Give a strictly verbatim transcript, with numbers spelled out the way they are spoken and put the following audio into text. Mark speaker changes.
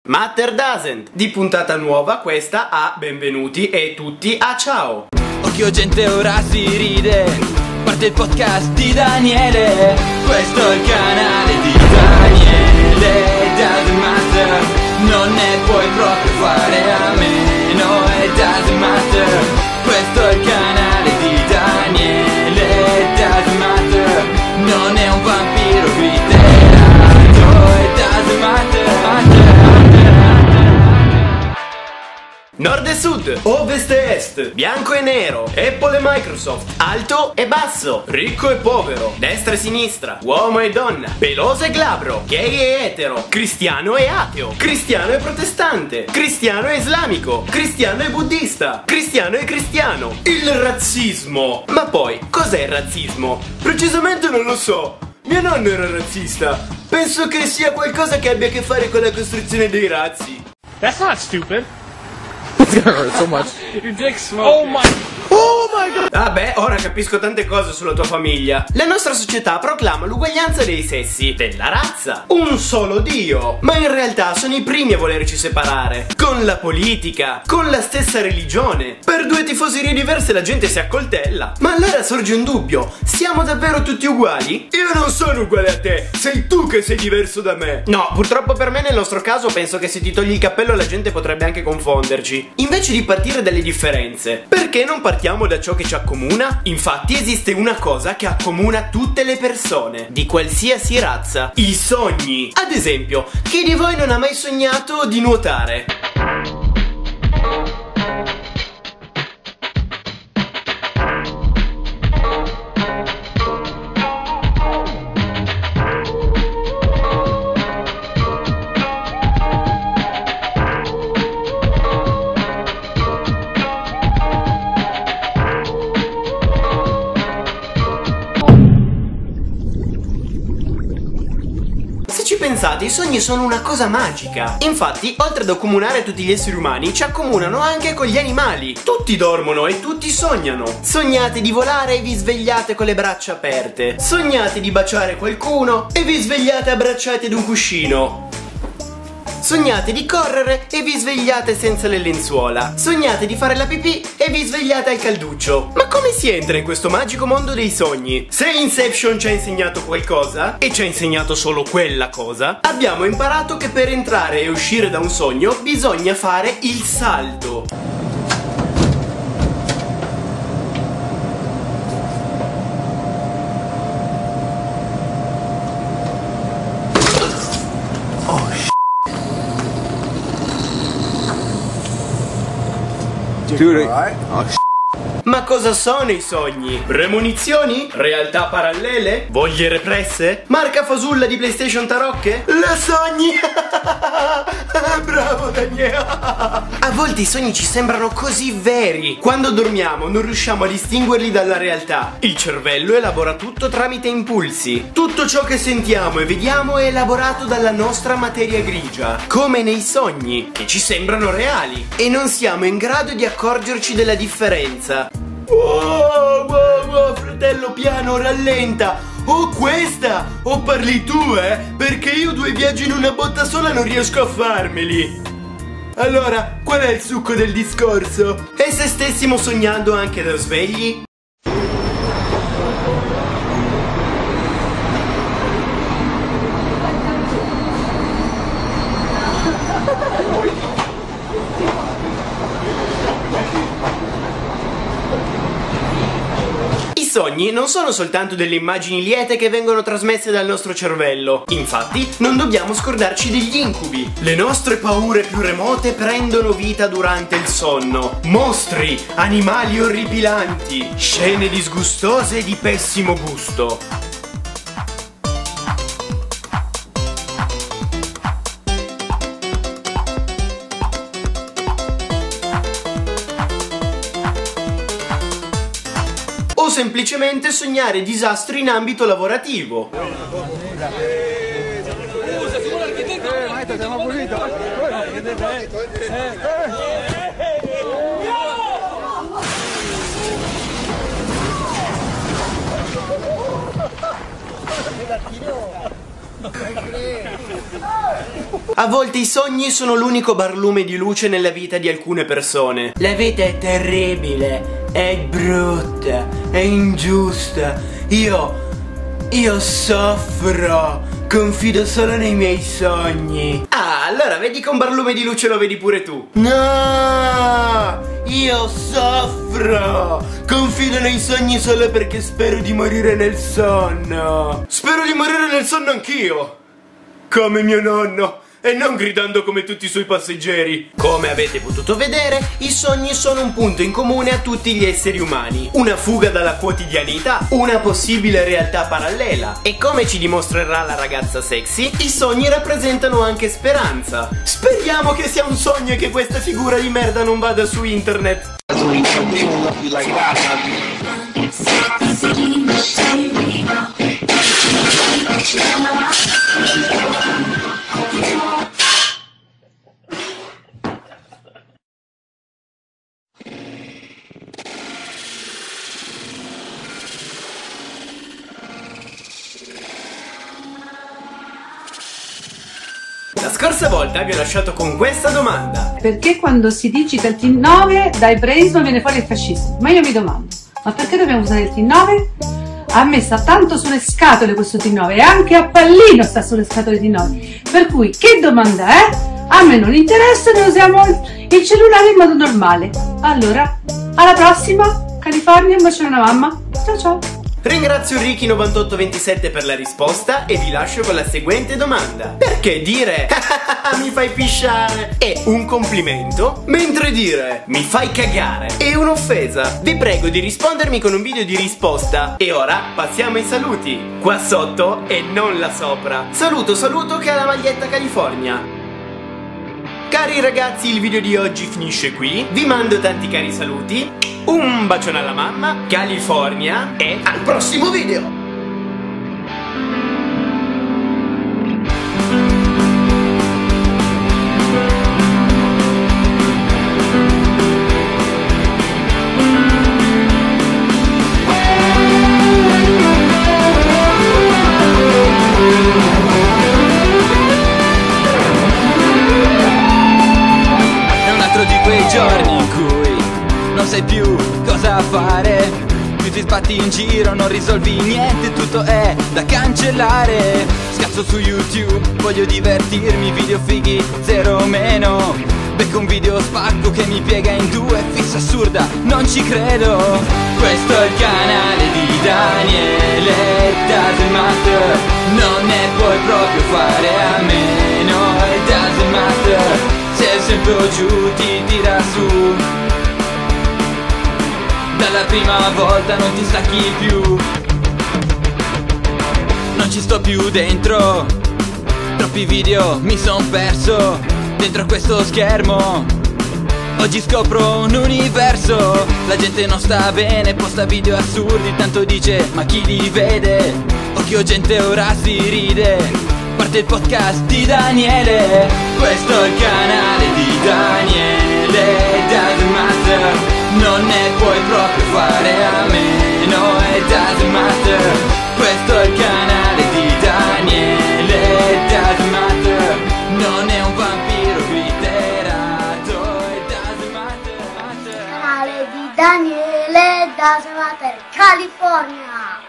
Speaker 1: Matter doesn't. Di puntata nuova questa a benvenuti e tutti a ciao.
Speaker 2: Occhio gente, ora si ride. Parte il podcast di Daniele. Questo è il canale di Daniele. Doesn't matter, non ne puoi proprio fare a meno. It doesn't matter. Questo è il canale di Daniele. Doesn't matter, non è un vampiro svitterato. It doesn't matter, matter.
Speaker 1: Nord e sud, ovest e est, bianco e nero, Apple e Microsoft, alto e basso, ricco e povero, destra e sinistra, uomo e donna, peloso e glabro, gay e etero, cristiano e ateo, cristiano e protestante, cristiano e islamico, cristiano e buddista, cristiano e cristiano, il razzismo. Ma poi, cos'è il razzismo? Precisamente non lo so. Mio nonno era razzista. Penso che sia qualcosa che abbia a che fare con la costruzione dei razzi.
Speaker 3: That's not stupid.
Speaker 4: It's gonna hurt so much.
Speaker 3: Your dick's smoking. Oh my.
Speaker 4: Oh my god!
Speaker 1: Vabbè, ora capisco tante cose sulla tua famiglia. La nostra società proclama l'uguaglianza dei sessi, della razza, un solo Dio. Ma in realtà sono i primi a volerci separare. Con la politica, con la stessa religione. Per due tifoserie diverse la gente si accoltella. Ma allora sorge un dubbio: siamo davvero tutti uguali? Io non sono uguale a te, sei tu che sei diverso da me. No, purtroppo per me nel nostro caso penso che se ti togli il cappello la gente potrebbe anche confonderci. Invece di partire dalle differenze, perché non partiamo da ciò che ci accomuna? Infatti esiste una cosa che accomuna tutte le persone, di qualsiasi razza: i sogni. Ad esempio, chi di voi non ha mai sognato di nuotare? Pensate, i sogni sono una cosa magica. Infatti, oltre ad accomunare tutti gli esseri umani, ci accomunano anche con gli animali. Tutti dormono e tutti sognano. Sognate di volare e vi svegliate con le braccia aperte. Sognate di baciare qualcuno e vi svegliate abbracciati ad un cuscino. Sognate di correre e vi svegliate senza le lenzuola. Sognate di fare la pipì e vi svegliate al calduccio. Ma come si entra in questo magico mondo dei sogni? Se Inception ci ha insegnato qualcosa, e ci ha insegnato solo quella cosa, abbiamo imparato che per entrare e uscire da un sogno bisogna fare il salto.
Speaker 4: Dude, oh, sh
Speaker 1: Ma cosa sono i sogni? Premonizioni? Realtà parallele? Voglie represse? Marca fasulla di PlayStation tarocche? La sogni! Bravo Daniele! A volte i sogni ci sembrano così veri. Quando dormiamo non riusciamo a distinguerli dalla realtà. Il cervello elabora tutto tramite impulsi. Tutto ciò che sentiamo e vediamo è elaborato dalla nostra materia grigia, come nei sogni, che ci sembrano reali. E non siamo in grado di accorgerci della differenza. Wow, wow, wow, fratello, piano, rallenta. Oh, questa! O parli tu, eh? Perché io due viaggi in una botta sola non riesco a farmeli. Allora, qual è il succo del discorso? E se stessimo sognando anche da svegli? I sogni non sono soltanto delle immagini liete che vengono trasmesse dal nostro cervello. Infatti, non dobbiamo scordarci degli incubi. Le nostre paure più remote prendono vita durante il sonno. Mostri, animali orripilanti, scene disgustose e di pessimo gusto. O semplicemente sognare disastri in ambito lavorativo. A volte i sogni sono l'unico barlume di luce nella vita di alcune persone. La vita è terribile, è brutta, è ingiusta. Io, io soffro, confido solo nei miei sogni. Ah, allora vedi che un barlume di luce lo vedi pure tu. No, io soffro, confido nei sogni solo perché spero di morire nel sonno. Spero di morire nel sonno anch'io, come mio nonno, e non gridando come tutti i suoi passeggeri. Come avete potuto vedere, i sogni sono un punto in comune a tutti gli esseri umani. Una fuga dalla quotidianità, una possibile realtà parallela. E come ci dimostrerà la ragazza sexy, i sogni rappresentano anche speranza. Speriamo che sia un sogno e che questa figura di merda non vada su internet. La scorsa volta vi ho lasciato con questa domanda:
Speaker 5: perché quando si digita il T nove dai brace non viene fuori il fascismo? Ma io mi domando, ma perché dobbiamo usare il T nove? A me sta tanto sulle scatole questo T nove e anche a Pallino sta sulle scatole T nove, per cui che domanda è? A me non interessa, noi usiamo il cellulare in modo normale. Allora, alla prossima, California, un bacione alla mamma, ciao ciao.
Speaker 1: Ringrazio Ricky novantotto ventisette per la risposta e vi lascio con la seguente domanda: perché dire mi fai pisciare è un complimento, mentre dire mi fai cagare è un'offesa? Vi prego di rispondermi con un video di risposta. E ora passiamo ai saluti, qua sotto e non là sopra. Saluto saluto che ha la maglietta California. Cari ragazzi, il video di oggi finisce qui. Vi mando tanti cari saluti, un bacione alla mamma, California, e al prossimo video!
Speaker 2: Giorni in cui non sai più cosa fare, più ti sbatti in giro, non risolvi niente, tutto è da cancellare. Scazzo su YouTube, voglio divertirmi, video fighi, zero meno. Becco un video spacco che mi piega in due, fissa assurda, non ci credo. Questo è il canale di Daniele, doesn't matter, non ne puoi proprio fare a meno, it doesn't matter. Se sempre giù ti tira su, dalla prima volta non ti stacchi più. Non ci sto più dentro, troppi video mi son perso dentro questo schermo. Oggi scopro un universo, la gente non sta bene, posta video assurdi, tanto dice ma chi li vede? Occhio gente ora si ride. Parte il podcast di Daniele, questo è il canale di Daniele, doesn't matter, non ne puoi proprio fare a meno, it doesn't matter. Questo è il canale di Daniele, doesn't matter, non è un vampiro glitterato, it doesn't matter, matter.
Speaker 6: Canale di Daniele, doesn't matter, California.